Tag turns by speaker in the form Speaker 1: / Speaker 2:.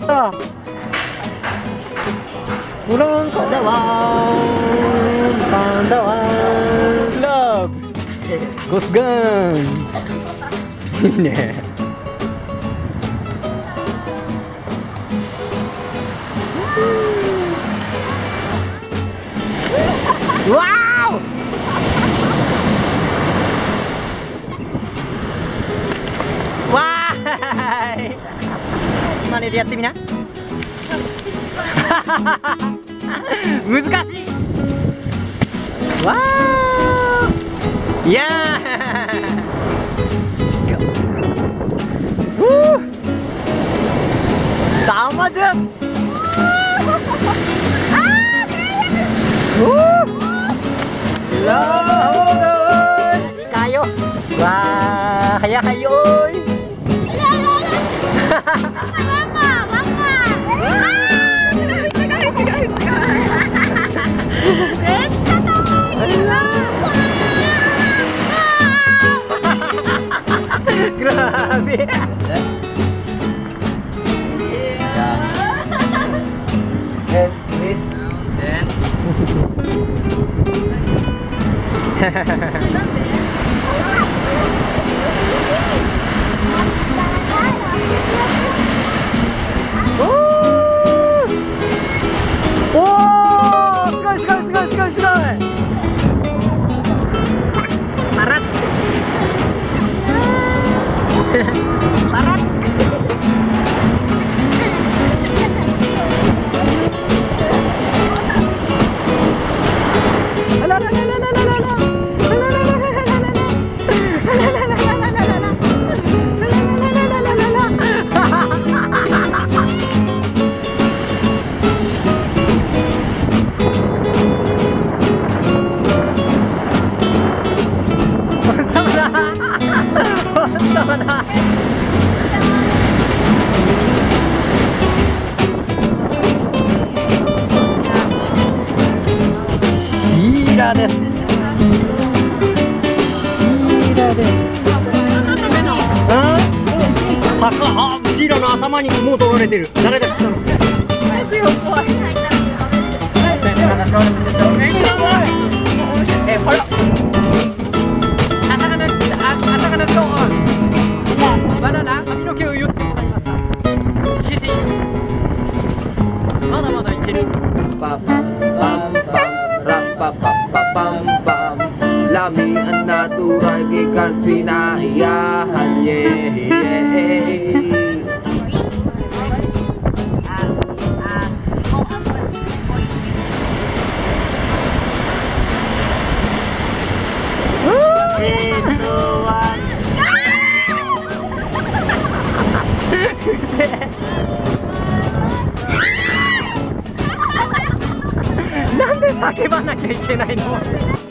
Speaker 1: ブランカだわー、パンダワーラブゴスガンいいね。わーおわーい真似でやってみな難しい。わーいやーsama aja. Kayo. Wah, hayo oi. Grabe.シーラです。シーラの頭にもう取られてる。誰だったの？髪の毛を言ってもらいました。いけている。まだまだいける。
Speaker 2: パパンパンパンラッパパッパパンパンlamian natural kasi naiyahan niya.
Speaker 1: なんで叫ばなきゃいけないの？